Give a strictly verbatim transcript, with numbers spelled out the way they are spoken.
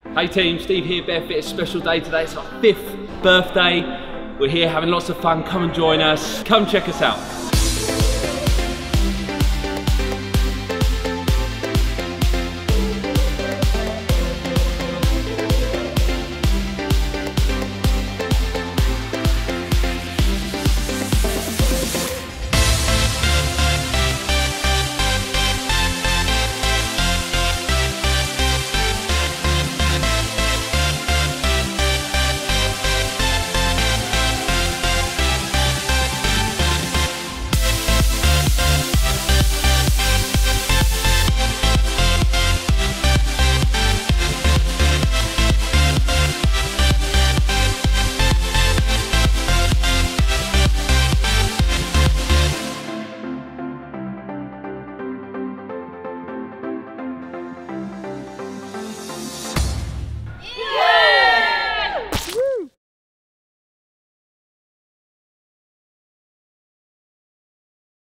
Hey team, Steve here, BAReFIT. It's a special day today. It's our fifth birthday. We're here having lots of fun. Come and join us. Come check us out.